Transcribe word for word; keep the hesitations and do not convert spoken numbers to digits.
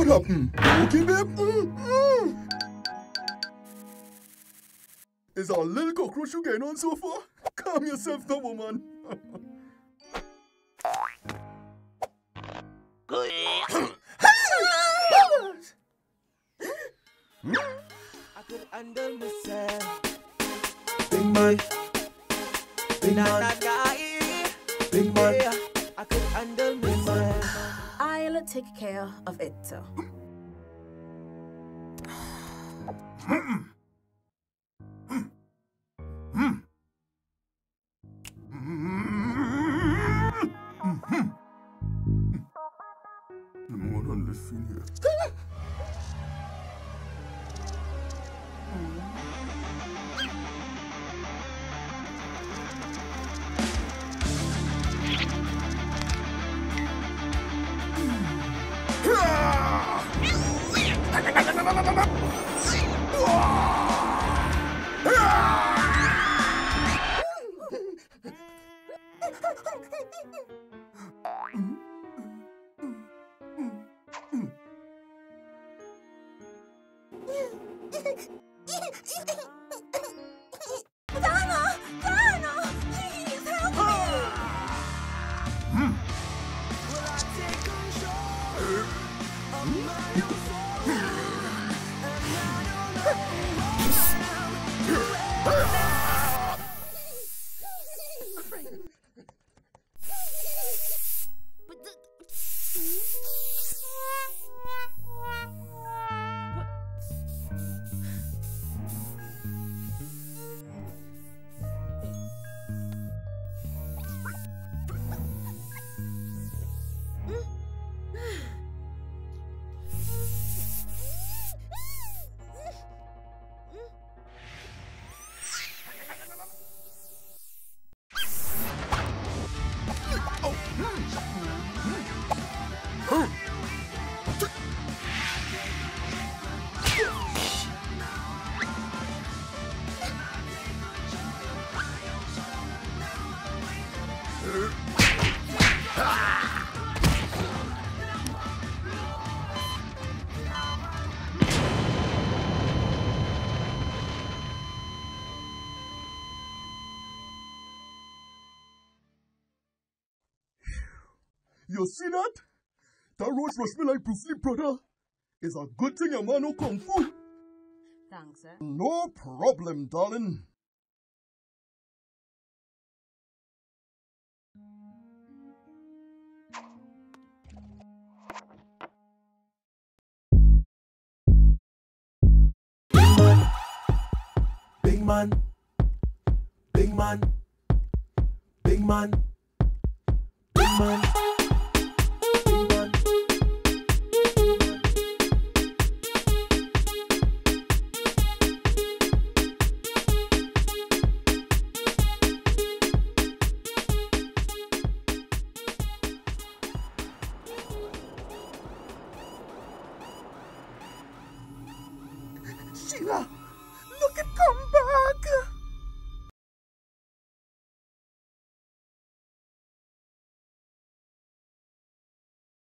What happened? Okay, babe? Mm, mm. Is our little cockroach you getting on so far? Calm yourself down, woman. Good. I could handle myself. Big man. Big man. Big man. I could handle myself. I'll take care of it. You see that? That roach rushed me like Bruce Lee, brother. It's a good thing your man no kung fu. Thanks, sir. No problem, darling. Big man. Big man. Big man. Big man. Sheila!